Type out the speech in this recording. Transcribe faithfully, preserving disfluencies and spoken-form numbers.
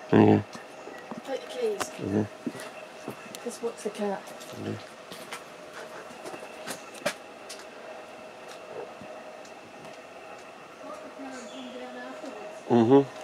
Okay. Take the keys. Okay. Just watch the cat. Okay. Mm-hmm.